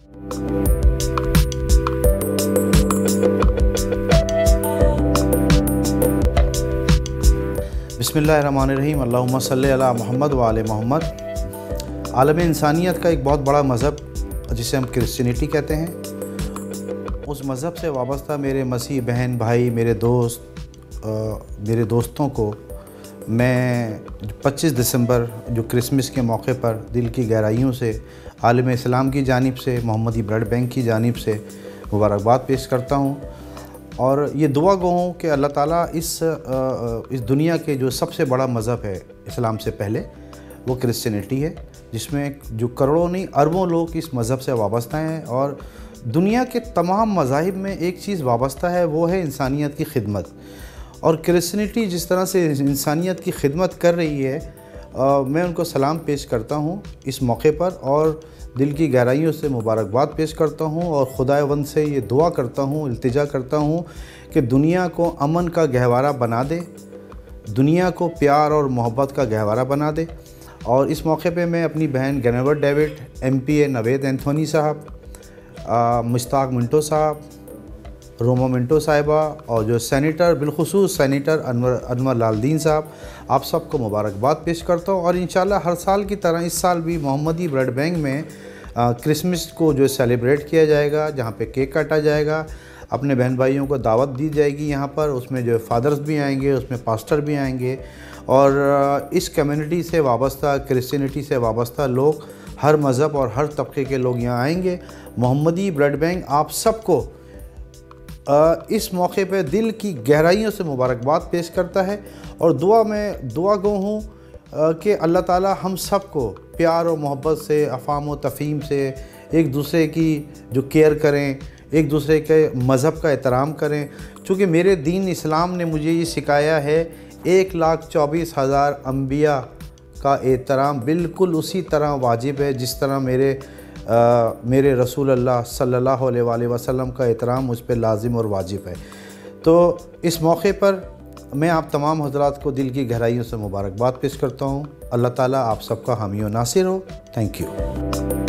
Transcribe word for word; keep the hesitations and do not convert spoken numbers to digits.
بسم اللہ الرحمن الرحیم، اللہم صلی علی محمد وآل محمد۔ عالم انسانیت کا ایک بہت بڑا مذہب جسے ہم کرسچینٹی کہتے ہیں، اس مذہب سے وابستہ میرے مسیحی بہن بھائی، میرے دوست میرے دوستوں کو میں پچیس دسمبر جو کرسمس کے موقع پر دل کی گہرائیوں سے عالم اسلام کی جانب سے، محمدی بلڈ بینک کی جانب سے مبارکباد پیش کرتا ہوں، اور یہ دعا گو ہوں کہ اللہ تعالیٰ اس اس دنیا کے جو سب سے بڑا مذہب ہے اسلام سے پہلے، وہ کرسچینٹی ہے، جس میں جو کروڑوں نہیں اربوں لوگ اس مذہب سے وابستہ ہیں، اور دنیا کے تمام مذاہب میں ایک چیز وابستہ ہے، وہ ہے انسانیت کی خدمت۔ اور کرسچینٹی جس طرح سے انسانیت کی خدمت کر رہی ہے، میں ان کو سلام پیش کرتا ہوں اس موقع پر، اور دل کی گہرائیوں سے مبارکباد پیش کرتا ہوں، اور خداوند سے یہ دعا کرتا ہوں، التجا کرتا ہوں کہ دنیا کو امن کا گہوارہ بنا دے، دنیا کو پیار اور محبت کا گہوارہ بنا دے۔ اور اس موقع پہ میں اپنی بہن جانب David, M P A Naveed Anthony صاحب، مشتاق منٹو صاحب، رومو منٹو صاحبہ، اور جو سینیٹر بالخصوص سینیٹر انور انور لالدین صاحب، آپ سب کو مبارکباد پیش کرتا ہوں۔ اور انشاءاللہ ہر سال کی طرح اس سال بھی محمدی بلڈ بینک میں کرسمس کو جو سیلیبریٹ کیا جائے گا، جہاں پہ کیک کاٹا جائے گا، اپنے بہن بھائیوں کو دعوت دی جائے گی یہاں پر، اس میں جو فادرز بھی آئیں گے، اس میں پاسٹر بھی آئیں گے، اور اس کمیونٹی سے وابستہ، کرسچینٹی سے وابستہ لوگ، ہر مذہب اور ہر طبقے کے لوگ یہاں آئیں گے۔ محمدی بلڈ بینک آپ سب کو اس موقع پہ دل کی گہرائیوں سے مبارکباد پیش کرتا ہے، اور دعا میں دعا گو ہوں کہ اللہ تعالی ہم سب کو پیار و محبت سے، افہام و تفہیم سے ایک دوسرے کی جو کیئر کریں، ایک دوسرے کے مذہب کا احترام کریں، چونکہ میرے دین اسلام نے مجھے یہ سکھایا ہے، ایک لاکھ چوبیس ہزار انبیاء کا احترام بالکل اسی طرح واجب ہے جس طرح میرے آ, میرے رسول اللہ صلی اللہ علیہ وآلہ وسلم کا احترام مجھ پہ لازم اور واجب ہے۔ تو اس موقع پر میں آپ تمام حضرات کو دل کی گہرائیوں سے مبارکباد پیش کرتا ہوں۔ اللہ تعالیٰ آپ سب کا حامی و ناصر ہو۔ Thank you.